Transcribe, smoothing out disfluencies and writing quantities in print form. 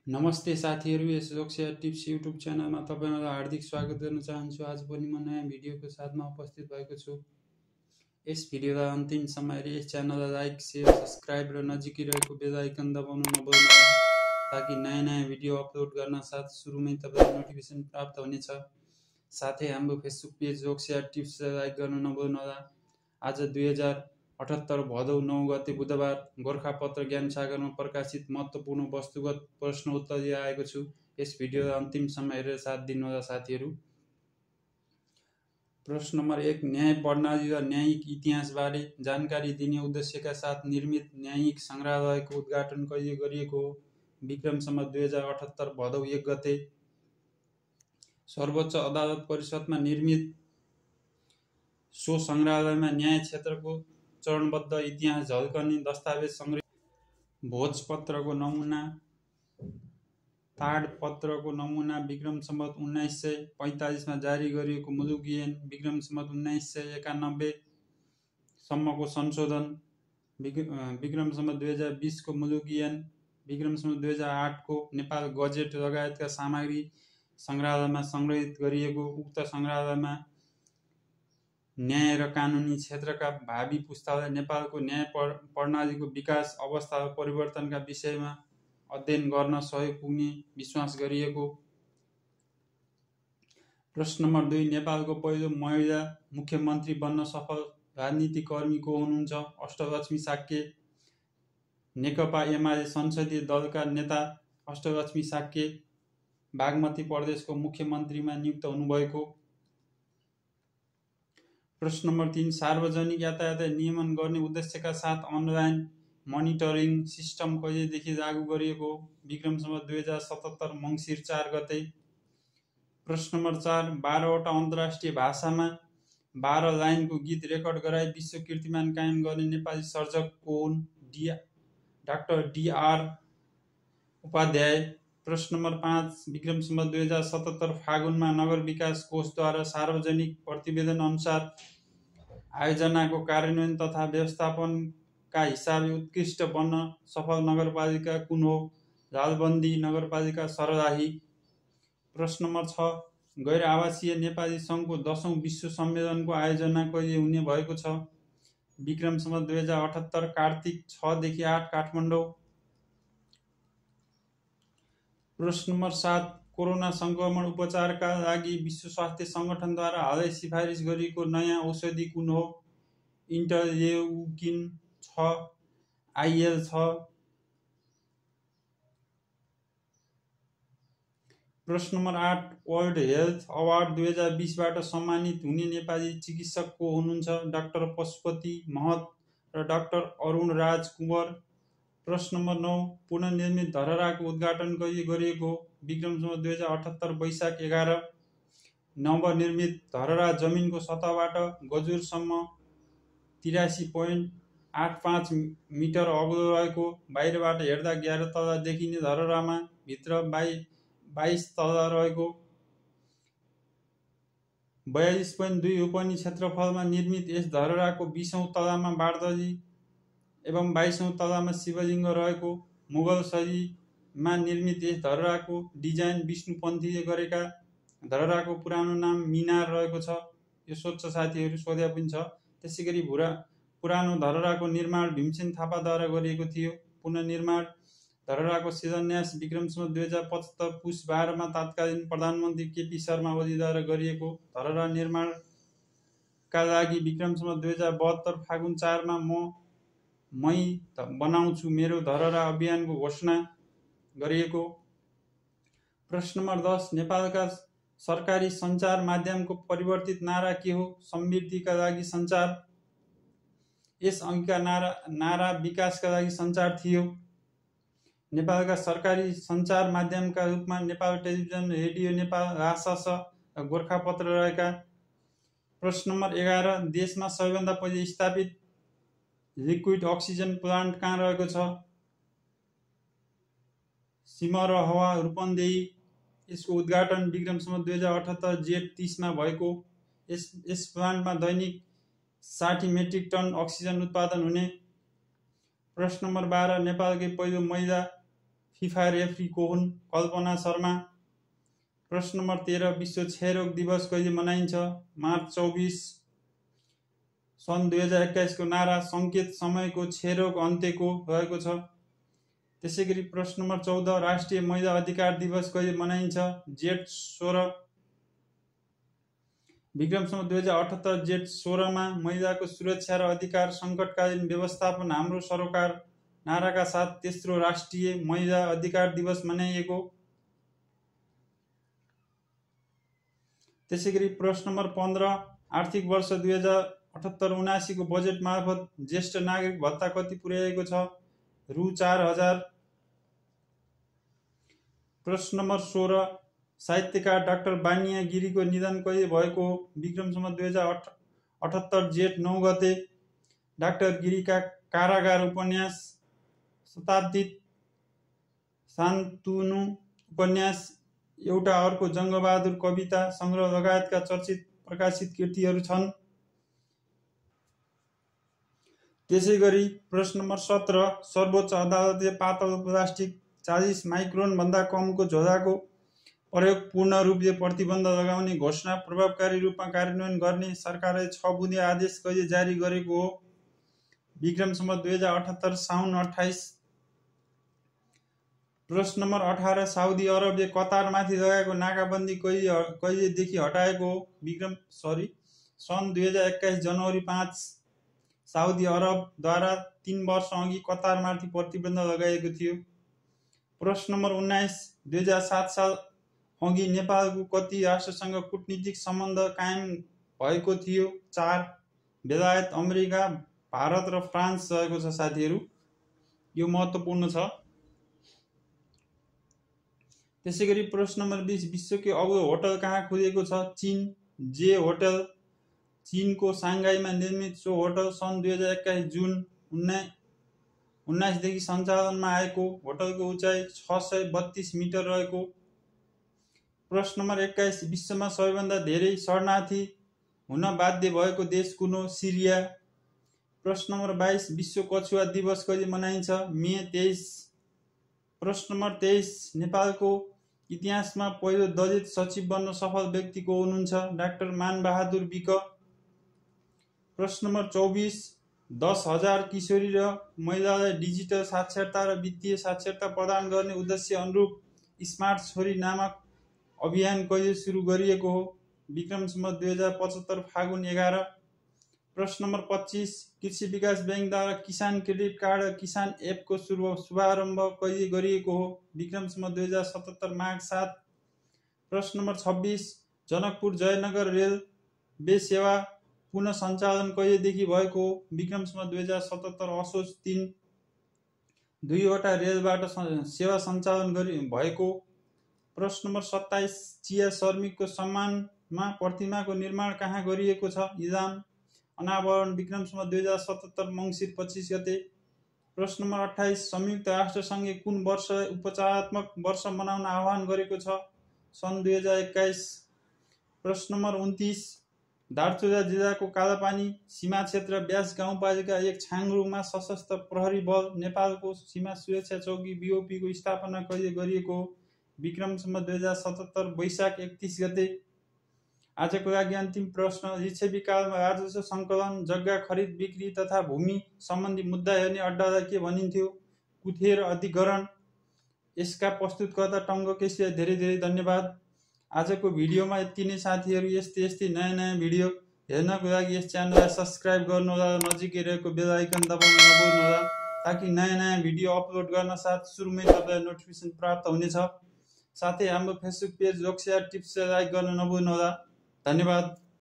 नमस्ते साथीहरू, यस जोक्सिया tips YouTube च्यानलमा तपाईँलाई हार्दिक स्वागत गर्न चाहन्छु। आज पनि म नयाँ भिडियोको साथमा उपस्थित भएको छु। यस भिडियोलाई अन्तिमसम्म हेरी यस च्यानललाई लाइक, सेयर, सब्सक्राइब र नजिकै रहेको बेल आइकन दबाउन नभुल्नुहोला ताकि नयाँ भिडियो अपलोड गर्न साथ सुरुमै तपाईँलाई नोटिफिकेसन प्राप्त हुनेछ। साथै हाम्रो फेसबुक पेज जोक्सिया टिप्सलाई लाइक गर्न नभुल्नुहोला। आज 2078 भदौ 9 गते बुधबार गोरखापत्र ज्ञान सागरमा प्रकाशित महत्त्वपूर्ण वस्तुगत प्रश्नोत्तरी आएको छु। यस भिडियोलाई अन्तिमसम्म हेरेर साथ दिनुहोला साथीहरू। प्रश्न नम्बर 1, न्याय प्रणाली र न्यायिक इतिहासबारे जानकारी दिने उद्देश्यका साथ निर्मित न्यायिक सङ्ग्रहालयको उद्घाटन कहिले गरिएको हो? विक्रम सम्वत 2078 भदौ 1 गते। सर्वोच्च अदालत परिषदमा निर्मित सो सङ्ग्रहालयमा न्याय क्षेत्रको चरणबद्ध इतिहास झल्कने दस्तावेज सङ्ग्रहित, भोजपत्रको नमुना, ताडपत्रको नमुना, विक्रम सम्वत 1945 मा जारी गरिएको मुलुकी ऐन, विक्रम सम्वत 1991 सम्मको संशोधन, विक्रम सम्वत 2020 को मुलुकी ऐन, विक्रम सम्वत 2008 को नेपाल गजेट लगायतका सामग्री सङ्ग्रहालयमा सङ्ग्रहित गरिएको। उक्त सङ्ग्रहालयमा न्याय र कानुनी क्षेत्रका भावी पुस्तालाई नेपालको न्याय प्रणालीको विकास, अवस्था र परिवर्तनका विषयमा अध्ययन गर्न सहयोग पुग्ने विश्वास गरिएको। प्रश्न नम्बर 2, नेपालको पहिलो महिला मुख्यमन्त्री बन्न सफल राजनीतिक कर्मी को हुनुहुन्छ? अष्टलक्ष्मी साक्य। नेकपा एमाले संसदीय दलका नेता अष्टलक्ष्मी साक्य बागमती प्रदेशको मुख्यमन्त्रीमा नियुक्त हुनुभएको। प्रश्न नम्बर 3, सार्वजनिक यातायात नियमन गर्ने उद्देश्यका साथ अनलाइन मोनिटरिङ सिस्टम कहिलेदेखि लागू गरिएको? विक्रम सम्वत 2077 मङ्सिर 4 गते। प्रश्न नम्बर 4, 12वटा अन्तर्राष्ट्रिय भाषामा 12 लाइनको गीत रेकर्ड गराई विश्व कीर्तिमान कायम गर्ने नेपाली सर्जक को हुन्? Doctor D.R. उपाध्याय। प्रश्न नम्बर 5, विक्रम सम्वत 2077 फागुनमा नगर विकास कोषद्वारा सार्वजनिक प्रतिवेदन अनुसार आयोजनाको कार्यान्वयन तथा व्यवस्थापनका हिसाबले उत्कृष्ट बन्न सफल नगरपालिका कुन हो? लालबन्दी नगरपालिका सर्लाही। प्रश्न नम्बर 6, गैर आवासीय नेपाली सङ्घको 10औं विश्व सम्मेलनको आयोजना कहिले हुने भएको छ? विक्रम सम्वत 2078 कार्तिक 6 देखि 8 काठमाडौँ। प्रश्न नम्बर 7, कोरोना सङ्क्रमण उपचारका लागि विश्व स्वास्थ्य सङ्गठनद्वारा हालै सिफारिस गरिएको नयाँ औषधि कुन हो? इन्टरलेउकिन 6 IL-6। प्रश्न नम्बर 8, वर्ल्ड हेल्थ अवार्ड 2020बाट सम्मानित हुने नेपाली चिकित्सक को हुनुहुन्छ? डाक्टर पशुपति महत र डाक्टर अरुण राज कुँवर। प्रश्न नम्बर 9, पुनर्निर्मित धरहराको उद्घाटन कहिले गरिएको हो? विक्रम सम्वत 2078 वैशाख 11। नवनिर्मित धरहरा जमिनको सतहबाट गजुरसम्म 83.85 मिटर अग्लो रहेको, बाहिरबाट हेर्दा 11 तला देखिने धरहरामा भित्र 22 तला रहेको, 42.2 रोपनी क्षेत्रफलमा निर्मित यस धरहराको 20औं तलामा बारदली एवं 22औं तलामा शिवलिङ्ग रहेको, मुगल शैलीमा निर्मित यस धरहराको डिजाइन विष्णुपन्थीले गरेका। धरहराको पुरानो नाम मिनार रहेको छ। यो सोध्छ साथीहरू, सोध्या पनि छ। त्यसैगरी पुरानो धरहराको निर्माण भीमसेन थापाद्वारा गरिएको थियो। पुनर्निर्माण धरहराको शिलान्यास विक्रम सम्वत 2075 पुस 12 मा तत्कालीन प्रधानमन्त्री केपी शर्मा ओलीद्वारा गरिएको। धरहरा निर्माणका लागि विक्रम सम्वत 2072 फागुन 4 मा मै बनाउँछु मेरो धरहरा अभियानको घोषणा गरिएको। प्रश्न नम्बर 10, नेपालका सरकारी सञ्चार माध्यमको परिवर्तित नारा के हो? समृद्धिका लागि सञ्चार। यस अघिका नारा विकासका लागि सञ्चार थियो। नेपालका सरकारी सञ्चार माध्यमका रूपमा नेपाल टेलिभिजन, रेडियो नेपाल, रासस र गोरखापत्र रहेका। प्रश्न नम्बर 11, देशमा सबैभन्दा पहिले स्थापित लिक्विड अक्सिजन प्लान्ट कहाँ रहेको छ? सिमरहवा, रूपन्देही। यसको उद्घाटन विक्रम सम्वत 2078 जेठ 30 मा भएको। यस प्लान्टमा दैनिक 60 मेट्रिक टन अक्सिजन उत्पादन हुने। प्रश्न नम्बर 12, नेपालकै पहिलो महिला फिफा रेफ्री को हुन्? कल्पना शर्मा। प्रश्न नम्बर 13 विश्व क्षयरोग दिवस कहिले मनाइन्छ? मार्च 24। सन् 2021 को नारा सङ्केत समयको क्षयरोग अन्त्यको रहेको छ। त्यसैगरी प्रश्न नम्बर 14 राष्ट्रिय महिला अधिकार दिवस कहिले मनाइन्छ? जेठ 16। विक्रमसम्म 2078 जेठ 16 मा महिलाको सुरक्षा र अधिकार सङ्कटकालीन व्यवस्थापन हाम्रो सरोकार नाराका साथ तेस्रो राष्ट्रिय महिला अधिकार दिवस मनाइएको। त्यसैगरी प्रश्न नम्बर 15 आर्थिक वर्ष 2078-79 को बजेट मार्फत ज्येष्ठ नागरिक भत्ता कति पुर्याएको छ? रु 4000। प्रश्न नम्बर 16 साहित्यकार डाक्टर बानिया गिरीको निधन कहिले भएको? विक्रमसम्म 2078 जेठ 9 गते। डाक्टर गिरीका कारागार उपन्यास, शताब्दित शान्तनु उपन्यास, एउटा अर्को जङ्गबहादुर कविता सङ्ग्रह लगायतका चर्चित प्रकाशित कृतिहरू छन्। त्यसैगरी प्रश्न नम्बर 17 सर्वोच्च अदालतले पातलो प्लास्टिक 40 माइक्रोन भन्दा कमको झोलाको प्रयोग पूर्ण रूपले प्रतिबन्ध लगाउने घोषणा प्रभावकारी रूपमा कार्यान्वयन गर्ने सरकारले 6 बुँदे आदेश कहिले जारी गरेको हो? विक्रमसम्म 2078 साउन 28। प्रश्न नम्बर 18 साउदी अरबले कतारमाथि लगाएको नाकाबन्दी कहिलेदेखि हटाएको हो? सन् 2021 जनवरी 5। साउदी अरबद्वारा 3 वर्ष अघि कतारमाथि प्रतिबन्ध लगाइएको थियो। प्रश्न नम्बर 19 2007 साल अघि नेपालको कति राष्ट्रसँग कूटनीतिक सम्बन्ध कायम भएको थियो? 4। बेलायत, अमेरिका, भारत र फ्रान्स रहेको छ साथीहरू, यो महत्त्वपूर्ण छ। त्यसैगरी प्रश्न नम्बर 20 विश्वकै अग्लो होटल कहाँ खुलेको छ? चीन, जे होटल। चीनको साङ्घाईमा निर्मित सो होटल सन् 2021 जुन 19 देखि सञ्चालनमा आएको। होटलको उचाइ 632 मिटर रहेको। प्रश्न नम्बर 21 विश्वमा सबैभन्दा धेरै शरणार्थी हुन बाध्य भएको देश कुन हो? सिरिया। प्रश्न नम्बर 22 विश्व कछुवा दिवस कहिले मनाइन्छ? मे 23। प्रश्न नम्बर 23 नेपालको इतिहासमा पहिलो दलित सचिव बन्न सफल व्यक्ति को हुनुहुन्छ? डाक्टर मानबहादुर विक। प्रश्न नम्बर 24 10,000 किशोरी र महिलालाई डिजिटल साक्षरता र वित्तीय साक्षरता प्रदान गर्ने उद्देश्य अनुरूप स्मार्ट छोरी नामक अभियान कहिले सुरु गरिएको हो? विक्रमसम्म 2075 फागुन 11। प्रश्न नम्बर 25 कृषि विकास ब्याङ्कद्वारा किसान क्रेडिट कार्ड र किसान एपको शुभारम्भ कहिले गरिएको हो? विक्रमसम्म 2077 माघ 7। प्रश्न नम्बर 26 जनकपुर जयनगर रेलवे सेवा पुनः सञ्चालन कहिलेदेखि भएको हो? विक्रमसम्म 2077 असोज 3। 2वटा रेलबाट सेवा सञ्चालन भएको। प्रश्न नम्बर 27 चिया श्रमिकको सम्मानमा प्रतिमाको निर्माण कहाँ गरिएको छ? इलाम। अनावरण विक्रमसम्म 2077 मङ्सिर 25 गते। प्रश्न नम्बर 28 संयुक्त राष्ट्रसङ्घले कुन वर्ष उपचारात्मक वर्ष मनाउन आह्वान गरेको छ? सन् 2021। प्रश्न नम्बर 29 दार्चुला जिल्लाको कालापानी सीमा क्षेत्र ब्यास गाउँपालिका 1 छाङरुङमा सशस्त्र प्रहरी बल नेपालको सीमा सुरक्षा चौकी BOP को स्थापना कहिले गरिएको हो? विक्रमसम्म 2077 वैशाख 31 गते। आजको लागि अन्तिम प्रश्न लिच्छवी कालमा राजस्व सङ्कलन, जग्गा खरिद बिक्री तथा भूमि सम्बन्धी मुद्दा हेर्ने अड्डालाई के भनिन्थ्यो? कुथेर अधिकरण। यसका प्रस्तुतकर्ता टङ्ग केसीलाई धेरै धेरै धन्यवाद। आजको भिडियोमा यति नै साथीहरू। यस्तै नयाँ भिडियो हेर्नको लागि यस च्यानललाई सब्स्क्राइब गर्नुहोला र नजिकै रहेको बेल आइकन दबाउन नभुल्नुहोला ताकि नयाँ भिडियो अपलोड गर्न साथ सुरुमै तपाईँलाई नोटिफिकेसन प्राप्त हुनेछ। साथै हाम्रो फेसबुक पेज लोकसेवा टिप्सलाई लाइक गर्न नभुल्नुहोला। धन्यवाद।